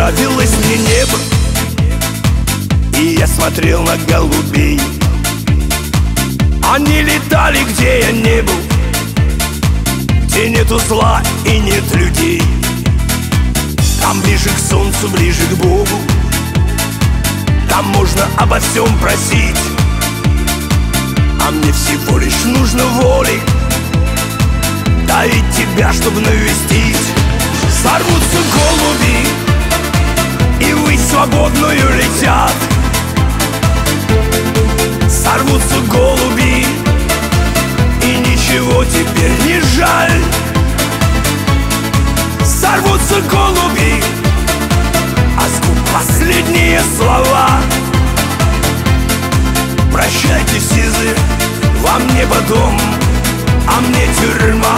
нравилось мне небо, и я смотрел на голубей. Они летали, где я не был, где нету зла и нет людей. Там ближе к солнцу, ближе к Богу, там можно обо всем просить. А мне всего лишь нужно воли, да и тебя, чтобы навестить. Сорвутся голуби и ввысь свободную летят. Сорвутся голуби, и ничего теперь не жаль. Сорвутся голуби, а с губ последние слова. Прощайте, сизы, вам небо дом, а мне тюрьма.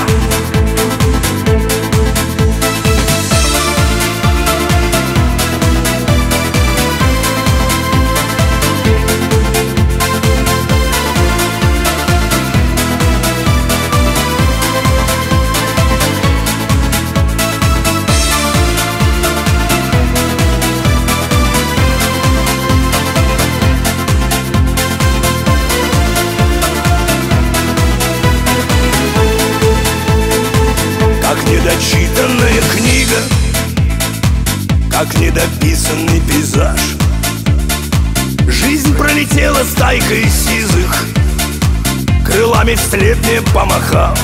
Недочитанная книга, как недописанный пейзаж. Жизнь пролетела стайкой сизых, крылами вслед мне помахав.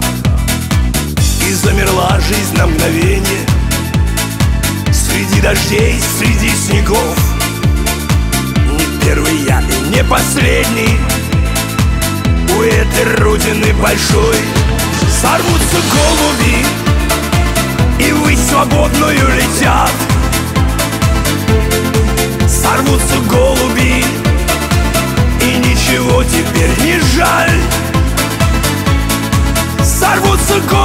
И замерла жизнь на мгновение среди дождей, среди снегов. Не первый я и не последний у этой родины большой. Сорвутся голуби и ввысь свободную летят. Сорвутся голуби, и ничего теперь не жаль. Сорвутся голуби.